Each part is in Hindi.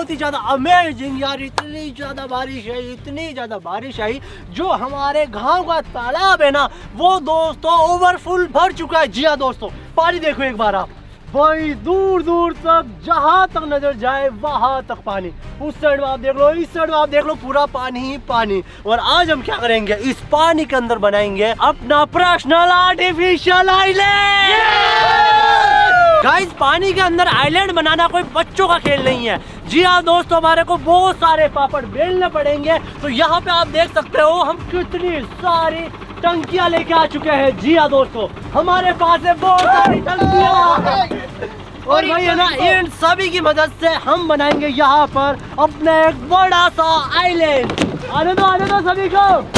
बहुत ही ज्यादा अमेजिंग यार, इतनी ज्यादा बारिश है, इतनी ज्यादा बारिश आई, जो हमारे गांव का तालाब है ना वो दोस्तों ओवरफुल भर चुका है। जी हाँ दोस्तों, पानी देखो एक बार आप भाई, दूर दूर तक जहां तक नजर जाए वहां तक पानी। उस साइड में आप देख लो, इस साइड में आप देख लो, पूरा पानी ही पानी। और आज हम क्या करेंगे, इस पानी के अंदर बनाएंगे अपना पर्सनल आर्टिफिशियल आइलैंड। गाइस, पानी के अंदर आइलैंड बनाना कोई बच्चों का खेल नहीं है। जी हाँ दोस्तों, हमारे को बहुत सारे पापड़ बेलने पड़ेंगे। तो यहाँ पे आप देख सकते हो हम कितनी सारी टंकियां लेके आ चुके हैं। जी हाँ दोस्तों, हमारे पास है बहुत सारी टंकियां। और भाई है ना, इन सभी की मदद से हम बनाएंगे यहाँ पर अपना एक बड़ा सा आइलैंड। आने दो सभी को।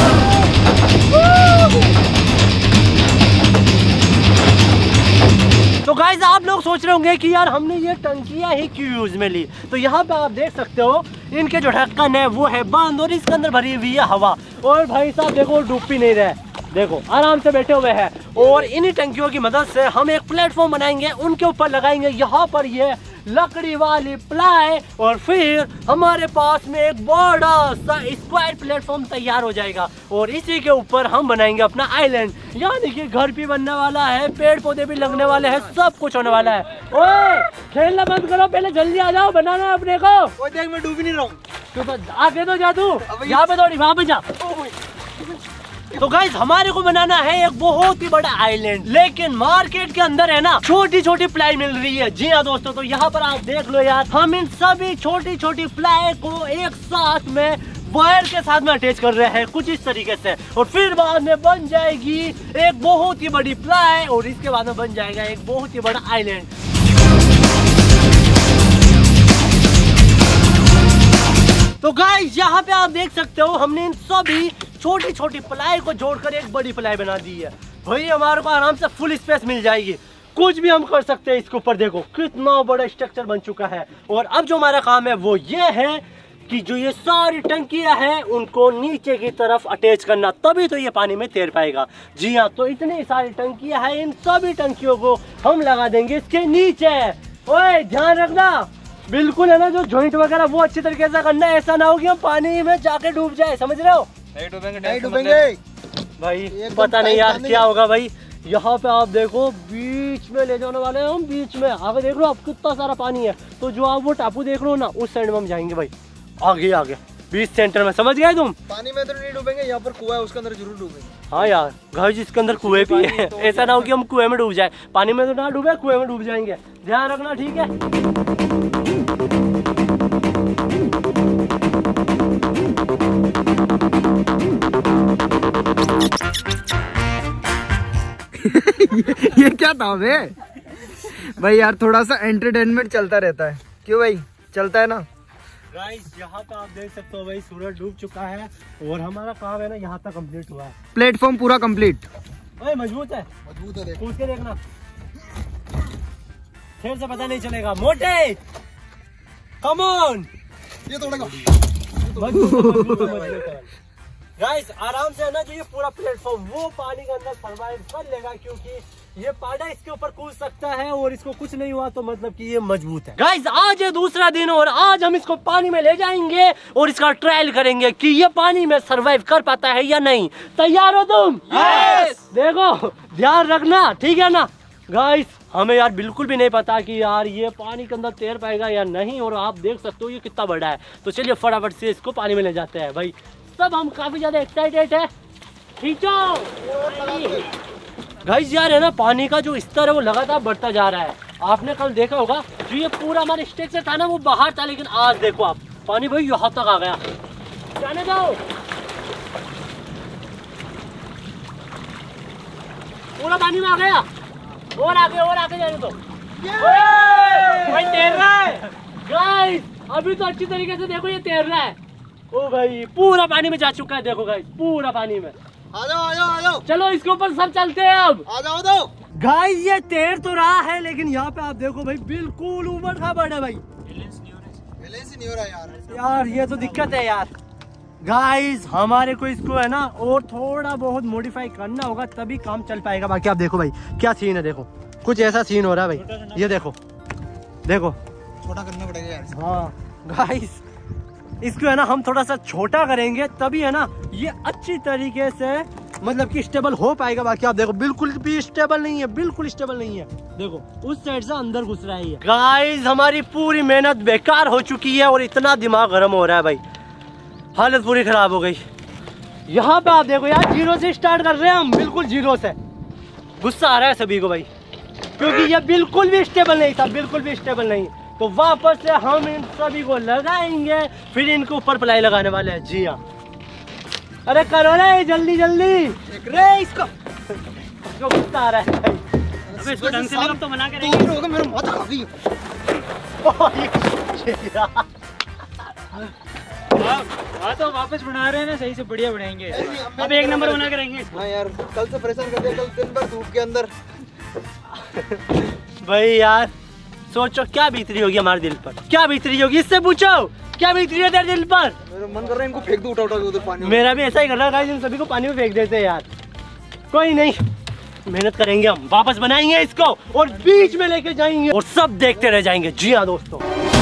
तो गाइस, आप लोग सोच रहे होंगे कि यार हमने ये टंकियां ही क्यों यूज में ली। तो यहाँ पे आप देख सकते हो इनके जो ढक्कन है वो है बंद और इसके अंदर भरी हुई है हवा। और भाई साहब देखो, डूब भी नहीं रहे, देखो आराम से बैठे हुए हैं। और इन्हीं टंकियों की मदद से हम एक प्लेटफॉर्म बनाएंगे, उनके ऊपर लगाएंगे यहाँ पर ये लकड़ी वाली प्लाई, और फिर हमारे पास में एक बड़ा सा स्क्वायर प्लेटफॉर्म तैयार हो जाएगा। और इसी के ऊपर हम बनाएंगे अपना आइलैंड, यानी कि घर भी बनने वाला है, पेड़ पौधे भी लगने वाले हैं, सब कुछ होने वाला है। ओए, खेलना बंद करो, पहले जल्दी आ जाओ, बनाना है अपने को। ओए देख, मैं डूब नहीं रहा हूँ। आगे तो जा, तू यहाँ पे थोड़ी, वहाँ पे जा। तो गाइस, हमारे को बनाना है एक बहुत ही बड़ा आइलैंड, लेकिन मार्केट के अंदर है ना छोटी छोटी प्लाई मिल रही है। जी हाँ दोस्तों, तो यहाँ पर आप देख लो यार, हम इन सभी छोटी छोटी प्लाई को एक साथ में वायर के साथ में अटैच कर रहे हैं कुछ इस तरीके से, और फिर बाद में बन जाएगी एक बहुत ही बड़ी प्लाई, और इसके बाद में बन जाएगा एक बहुत ही बड़ा आइलैंड। तो गाइस, यहाँ पे आप देख सकते हो हमने इन सभी छोटी छोटी प्लाई को जोड़कर एक बड़ी प्लाई बना दी है। भाई हमारे को आराम से फुल स्पेस मिल जाएगी, कुछ भी हम कर सकते हैं इसके ऊपर। देखो कितना बड़ा स्ट्रक्चर बन चुका है। और अब जो हमारा काम है वो ये है कि जो ये सारी टंकियां हैं उनको नीचे की तरफ अटैच करना, तभी तो ये पानी में तैर पाएगा। जी हाँ, तो इतनी सारी टंकियां हैं, इन सभी टंकियों को हम लगा देंगे इसके नीचे। ओए ध्यान रखना, बिल्कुल है ना, जो जॉइंट वगैरह वो अच्छी तरीके से करना है, ऐसा ना हो कि हम पानी में जाके डूब जाए, समझ रहे हो? नहीं डूबेंगे भाई, पता नहीं यार क्या होगा। भाई यहाँ पे आप देखो, बीच में ले जाने वाले हैं हम, बीच में। आगे देख लो आप, कितना सारा पानी है। तो जो आप वो टापू देख रहे हो ना, उस साइड में हम जाएंगे भाई, आगे बीच सेंटर में, समझ गए तुम? पानी में तो नहीं डूबेंगे, यहाँ पर कुआं है उसके अंदर जरूर डूबेंगे। हाँ यार, घर जिसके अंदर कुएं भी है, ऐसा ना हो कि हम कुएं में डूब जाए। पानी में तो ना डूबे, कुएं में डूब जाएंगे, ध्यान रखना, ठीक है? ये क्या था बे? भाई यार थोड़ा सा एंटरटेनमेंट चलता रहता है, क्यों भाई? चलता है ना। गाइस, यहाँ पे आप देख सकते हो भाई, सूरज डूब चुका है और हमारा काम है ना यहाँ तक कंप्लीट हुआ है। प्लेटफॉर्म पूरा कंप्लीट। भाई मजबूत है, पूछ के देखना, फिर से पता नहीं चलेगा। मोटे, कम ऑन, ये तोड़ेगा। गाइस, आराम से है ना, जो ये पूरा प्लेटफॉर्म वो पानी के अंदर सर्वाइव कर लेगा, क्योंकि ये पाड़ा इसके ऊपर कूद सकता है और इसको कुछ नहीं हुआ, तो मतलब कि ये मजबूत है। गाइस, आज है दूसरा दिन और आज हम इसको पानी में ले जाएंगे और इसका ट्रायल करेंगे कि ये पानी में सर्वाइव कर पाता है या नहीं। तैयार हो तुम? यस। देखो ध्यान रखना, ठीक है ना? गाइस, हमें यार बिल्कुल भी नहीं पता कि यार ये पानी के अंदर तैर पाएगा या नहीं, और आप देख सकते हो ये कितना बड़ा है। तो चलिए फटाफट से इसको पानी में ले जाते हैं। भाई सब हम काफी ज्यादा एक्साइटेड है, खींचो। गाइस यार है ना, पानी का जो स्तर है वो लगातार बढ़ता जा रहा है। आपने कल देखा होगा, जो ये पूरा हमारा स्ट्रक्चर था ना वो बाहर था, लेकिन आज देखो आप, पानी भाई यहाँ तक आ गया। जाने दो, पूरा पानी में आ गया, और आगे जाने दो। भाई तैर रहा है गाइस, अभी तो अच्छी तरीके से देखो, ये तैर रहा है। ओ भाई, पूरा पानी में जा चुका है, देखो गाइस, पूरा पानी में। आ जाओ। चलो इसके ऊपर सब चलते हैं अब। आ जाओ दो। गाइस, ये तैर तो रहा है, लेकिन यहाँ पे आप देखो भाई, बिल्कुल ऊपर खाबड़ है भाई। बैलेंस नहीं हो रहा यार ये तो दिक्कत है यार। गाइस, हमारे को इसको है ना और थोड़ा बहुत मॉडिफाई करना होगा, तभी काम चल पाएगा। बाकी आप देखो भाई क्या सीन है, देखो कुछ ऐसा सीन हो रहा है भाई, ये देखो छोटा करना पड़ेगा यार। हाँ, गाइस इसको है ना हम थोड़ा सा छोटा करेंगे तभी है ना ये अच्छी तरीके से मतलब कि स्टेबल हो पाएगा। बाकी आप देखो बिल्कुल भी स्टेबल नहीं है, बिल्कुल स्टेबल नहीं है। देखो उस साइड से अंदर घुस रहा है ये। गाइस हमारी पूरी मेहनत बेकार हो चुकी है और इतना दिमाग गर्म हो रहा है भाई, हालत पूरी खराब हो गई। यहाँ पे आप देखो यार, जीरो से स्टार्ट कर रहे हैं हम, बिल्कुल जीरो से। गुस्सा आ रहा है सभी को भाई, क्योंकि ये बिल्कुल भी स्टेबल नहीं था, बिल्कुल भी स्टेबल नहीं। तो वापस से हम इन सभी को लगाएंगे, फिर इनके ऊपर प्लाई लगाने वाले हैं। जी हाँ, अरे करो रे जल्दी जल्दी रे, इसको गुस्सा आ रहा है भाई। अबे इसको ढंग से लगा तो मना करेंगे। तो मेरा माथा खा गई। हाँ तो वापस बना रहे हैं ना, सही से बढ़िया बनाएंगे। अब एक नंबर बना के रहेंगे। हाँ यार, कल से परेशान कर दिया, कल दिन भर धूप के अंदर। भाई यार सोचो क्या बीतरी होगी हमारे दिल पर, क्या बीतरी होगी, इससे पूछो क्या बीतरी है तेरे दिल पर। मेरा मन कर रहा है इनको फेंक दूं उठा उठा के उधर पानी में। मेरा भी ऐसा ही कर रहा है, इन सभी को पानी में फेंक देते हैं यार। कोई नहीं, मेहनत करेंगे हम, वापस बनाएंगे इसको और बीच में लेके जाएंगे और सब देखते रह जाएंगे। जी हाँ दोस्तों,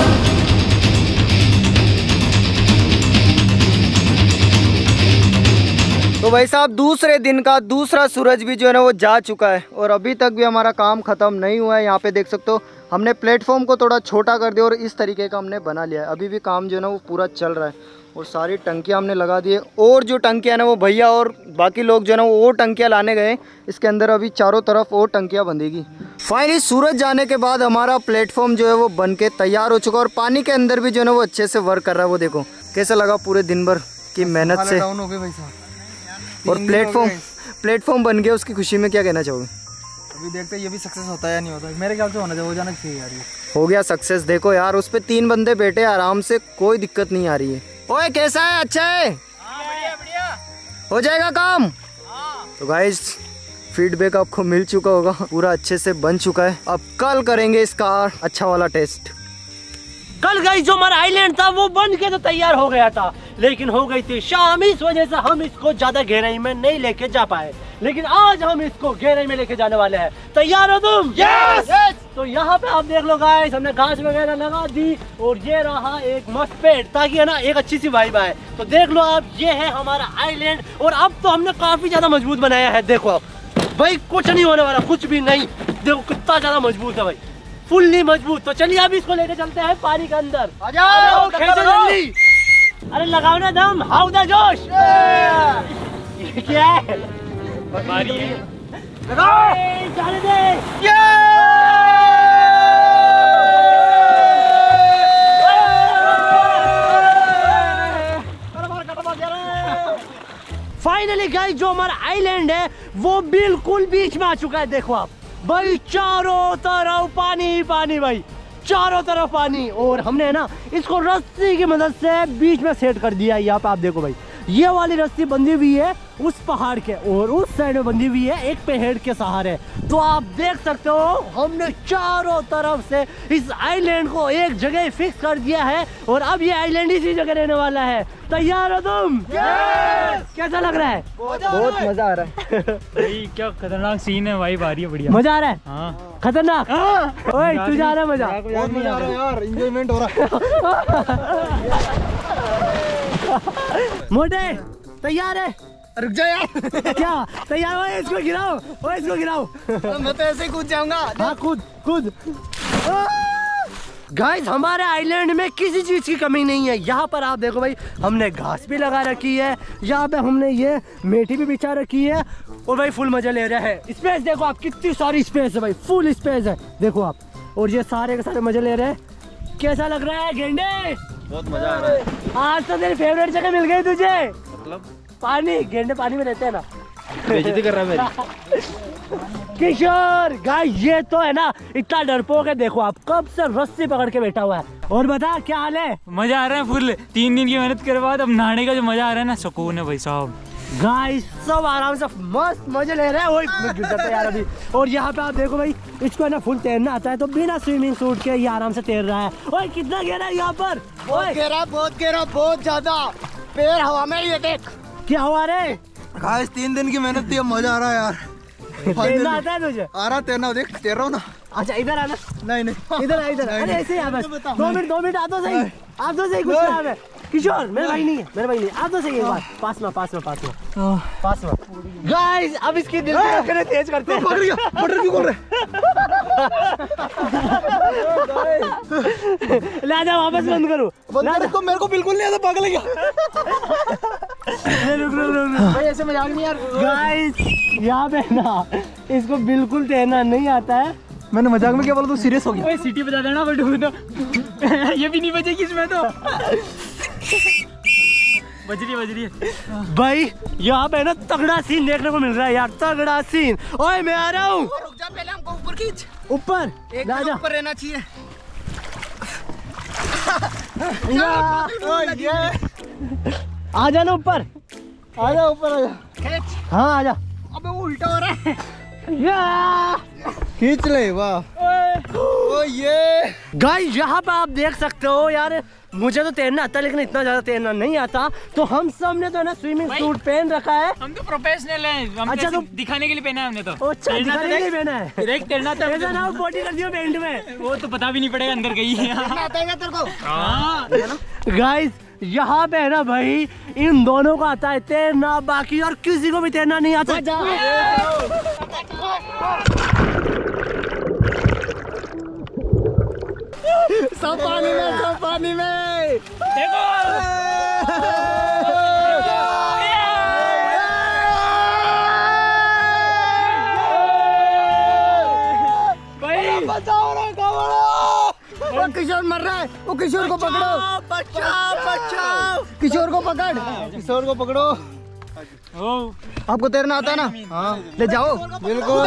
तो भाई साहब दूसरे दिन का दूसरा सूरज भी जो है ना वो जा चुका है और अभी तक भी हमारा काम खत्म नहीं हुआ है। यहाँ पे देख सकते हो हमने प्लेटफॉर्म को थोड़ा छोटा कर दिया और इस तरीके का हमने बना लिया है। अभी भी काम जो है ना वो पूरा चल रहा है और सारी टंकियाँ हमने लगा दी है। और जो टंकियाँ ना वो भैया और बाकी लोग जो है ना वो टंकियाँ लाने गए। इसके अंदर अभी चारों तरफ और टंकियाँ बंधेगी। फाइनली सूरज जाने के बाद हमारा प्लेटफॉर्म जो है वो बन के तैयार हो चुका है और पानी के अंदर भी जो है ना वो अच्छे से वर्क कर रहा है। वो देखो कैसा लगा पूरे दिन भर की मेहनत से। और प्लेटफॉर्म बन गया, उसकी खुशी में क्या कहना चाहोगे? अभी देखते हैं ये भी सक्सेस होता है या नहीं होता है। मेरे ख्याल से होना चाहिए, हो जाना चाहिए यार। ये हो गया सक्सेस। देखो यार उस पे 3 बंदे बैठे आराम से, कोई दिक्कत नहीं आ रही है। ओए कैसा है? अच्छा है? बढ़िया बढ़िया हो जाएगा काम। तो गाइस फीडबैक आपको मिल चुका होगा, पूरा अच्छे से बन चुका है। अब कल करेंगे इसका अच्छा वाला टेस्ट। कल गाइस जो हमारा आइलैंड था वो बन के तो तैयार हो गया था, लेकिन हो गई थी शाम, इस वजह से हम इसको ज्यादा गहराई में नहीं लेके जा पाए। लेकिन आज हम इसको गहराई में लेके जाने वाले हैं। तैयार हो तुम? यस! तो यहाँ पे आप देख लो गाइस, हमने घास वगैरह लगा दी और ये रहा एक मस्त पेड़, ताकि है ना एक अच्छी सी वाइब आए। तो देख लो आप, ये है हमारा आइलैंड और अब तो हमने काफी ज्यादा मजबूत बनाया है। देखो आप भाई, कुछ नहीं होने वाला, कुछ भी नहीं। देखो कितना ज्यादा मजबूत है भाई, फुल्ली मजबूत। तो चलिए अभी इसको लेके चलते हैं पानी के अंदर। आ जाओ, खींचो जल्दी। अरे लगाओ ना दम, हाउ द जोश। ये क्या है? बारी है। लगाओ, जाने दे। फाइनली गाइस जो हमारा आइलैंड है वो बिल्कुल बीच में आ चुका है। देखो आप भाई, चारों तरफ पानी ही पानी भाई, चारों तरफ पानी। और हमने है ना इसको रस्सी की मदद से बीच में सेट कर दिया है। यहाँ पे आप देखो भाई, ये वाली रस्सी बंधी हुई है उस पहाड़ के और उस साइड में बंधी हुई है एक पेड़ के सहारे। तो आप देख सकते हो हमने चारों तरफ से इस आइलैंड को एक जगह फिक्स कर दिया है और अब ये आइलैंड इसी जगह रहने वाला है। तैयार हो तुम? कैसा लग रहा है? बहुत मजा आ रहा है। भाई क्या खतरनाक सीन है भाई, बारी है बढ़िया। मजा आ रहा है? हाँ खतरनाक। ओए तू जा रहा है? मजा बहुत मजा आ रहा है यार, एंजॉयमेंट हो रहा है। मोटे तैयार है? रुक जा यार। क्या तैयार हो? इसको गिराओ, ओए इसको गिराओ। मैं तो ऐसे ही कूद जाऊंगा। हाँ कूद कूद। गाइस हमारे आइलैंड में किसी चीज की कमी नहीं है। यहाँ पर आप देखो भाई, हमने घास भी लगा रखी है, यहाँ पे हमने ये मेथी भी बिछा रखी है और भाई फुल मजा ले रहे हैं। स्पेस देखो आप, कितनी सारी स्पेस है भाई, फुल स्पेस है देखो आप। और ये सारे के सारे मजे ले रहे हैं। कैसा लग रहा है गेंडे? बहुत मजा आ रहा है। आज तो तेरी फेवरेट जगह मिल गई तुझे। मतलब पानी, गेंडे पानी में रहते हैं ना। बेइज्जती कर रहा है मेरी। किशोर गाइस ये तो है ना इतना डरपोक है, देखो आप कब से रस्सी पकड़ के बैठा हुआ है। और बता क्या हाल है? मजा आ रहा है फुल। 3 दिन की मेहनत के बाद अब नहाने का जो मजा आ रहा है ना, सुकून है भाई साहब। गाइस सब आराम से मस्त मजे ले रहे हैं। वही गिर जाता है यार अभी। और यहाँ पे आप देखो भाई, इसको है ना फुल तैरना आता है, तो बिना स्विमिंग सूट के ये आराम से तैर रहा है। ओए कितना गहरा है यहाँ पर? बहुत गहरा, बहुत ज्यादा। पैर हवा में, ये देख। क्या हुआ रे? गाइस 3 दिन की मेहनत थी, अब मजा आ रहा है यार। तैरना आता है तुझे? आ रहा तैरना, देख तैर रहा हूँ ना। अच्छा इधर आना। नहीं इधर आ, इधर। अरे ऐसे ही आ बस। 2 मिनट आ तो सही। आप तो सही कुछ नाम है किशोर, मेरा भाई नहीं है, मेरा भाई नहीं। आप तो सही एक बार पास में गाइस। अब इसकी दिल की धड़कनें तेज करते हैं। पकड़ गया, बटर क्यों खोल रहे? ला जा वापस बंद करो। तो मेरे को बिल्कुल नहीं आता, पागल है क्या? भाई ऐसे मजाक नहीं यार। गाइस यहाँ पे ना इसको बिल्कुल तैरना नहीं आता है। मैंने मजाक में क्या बोला, तू सीरियस हो गया? ओए सीटी बजा देना बट तो ये भी नहीं बचेगी इसमें तो। बज रही है भाई यहाँ पे ना तगड़ा सीन देखने को मिल रहा है यार, तगड़ा सीन। ओए मैं आ रहा हूँ। रुक जा, पहले हमको ऊपर खींच। ऊपर एकदम ऊपर रहना चाहिए। आ जाना ऊपर, आ जा ऊपर, आ जा। हाँ आ जा। अबे उल्टा हो रहा है। खींच ले, वाह। ओ ये गाइस यहाँ पे आप देख सकते हो यार, मुझे तो तैरना आता है लेकिन इतना ज्यादा तैरना नहीं आता। तो हम सब ने तो ना स्विमिंग सूट पहन रखा है। हम तो प्रोफेशनल हैं। हम अच्छा, तो दिखाने के लिए पहना है हमने तो। अच्छा दिखाने के लिए पहना है। डायरेक्ट तैरना था। ऐसा ना बॉडी कर दियो बेल्ट में, वो तो पता भी नहीं पड़ेगा अंदर गई है। आता है तेरे को? हाँ गाइस यहाँ पे है ना भाई, इन दोनों को आता है तैरना, बाकी और किसी को भी तैरना नहीं आता। सब पानी में, सब पानी में। देखो वो किशोर मर रहा है, वो किशोर को पकड़ो। बचाओ। किशोर को पकड़, किशोर को पकड़ो। आपको तैरना आता है ना? हाँ ले जाओ। बिल्कुल।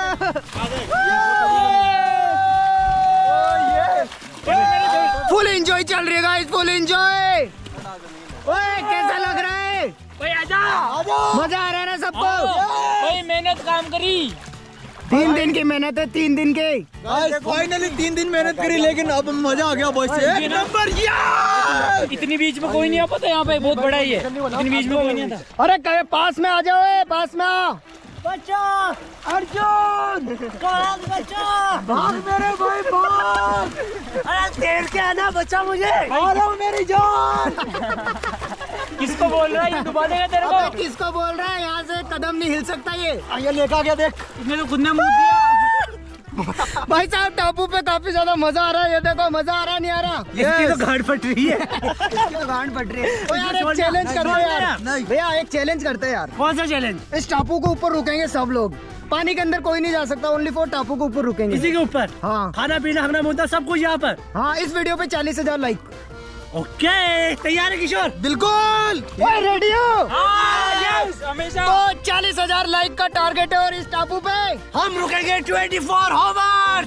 फुल एंजॉय चल रही है गाइस, फुल एंजॉय। ओए कैसा लग रहा है? ओए आजा, मजा आ रहा है ना सबको? ओए मेहनत काम करी। 3 दिन की मेहनत है, 3 दिन की। फाइनली 3 दिन मेहनत करी, लेकिन अब मजा आ गया बॉयज। एक नंबर यार। इतनी बीच में कोई नहीं आ पाता यहाँ पे, बहुत बड़ा ही है। इतनी बीच में कोई नहीं आता। अरे कहे पास में आ जाओ, पास में आ। बच्चा अर्जुन, बच्चा भाग मेरे भाई भाग। अरे तैर के आना बच्चा, मुझे मेरी जान। किसको बोल रहा है? ये डुबा देगा तेरे को। किसको बोल रहा है? यहाँ से कदम नहीं हिल सकता ये। ये लेकर गया देख। इसने तो खुद ने मुंह दिया। भाई साहब टापू पे काफी ज्यादा मजा आ रहा है। ये देखो मजा आ रहा नहीं आ रहा? इसकी तो गांड फट रही है। इसकी तो गांड फट रही है। ओ यार एक चैलेंज करते हैं यार। भैया एक चैलेंज करते हैं यार। कौन सा चैलेंज? इस टापू को ऊपर रुकेंगे सब लोग। पानी के अंदर कोई नहीं जा सकता, ओनली फॉर टापू को ऊपर रुकेंगे। इसी के ऊपर? हाँ खाना पीना हकना मुद्दा सब कुछ यहाँ पर। हाँ, इस वीडियो पे 40,000 लाइक। ओके तैयार है किशोर? बिल्कुल। रेडी हो? यस हमेशा। तो 40,000 लाइक का टारगेट है और इस टापू पे हम रुकेंगे 24 आवर्स।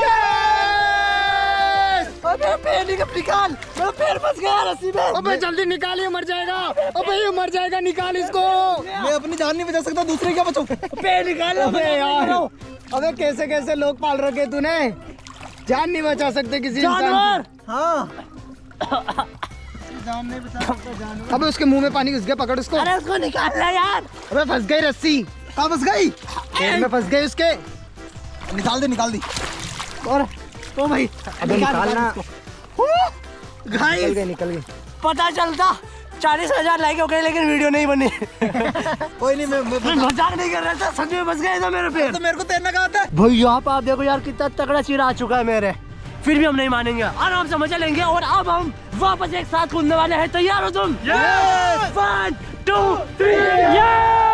अबे पैर निकाल, मेरा पैर फंस गया रस्सी में। अबे जल्दी निकाल, ये मर जाएगा। अबे ये मर जाएगा, निकाल इसको। मैं अपनी जान नहीं बचा सकता, दूसरे क्या बचाऊं? पैर निकाल। अबे यार, अबे कैसे कैसे लोग पाल रखे तूने, जान नहीं बचा सकते किसी जानवर। हाँ जान नहीं बचा सकता जानवर। अबे उसके मुंह में पानी घुस गया, पकड़ उसको। अरे उसको निकालना यार। अबे फंस गई रस्सी। कहाँ फंस गई? पेट में फंस गई उसके। निकाल दी। और तो भाई अबे निकालना। गाइस निकल गई। पता चलता 40,000 लाइक हो गए लेकिन वीडियो नहीं बनी। कोई नहीं, मैं मजाक नहीं कर रहा था, सच में फंस गए था मेरे पैर। तो मेरे को तैरना कहाँ आता है? भाई यहाँ पे आप देखो यार कितना तगड़ा चीरा आ चुका है मेरे, फिर भी हम नहीं मानेंगे, आराम से मजा लेंगे। और अब हम वापस एक साथ कूदने वाले हैं। तैयार हो तुम? 1 2 3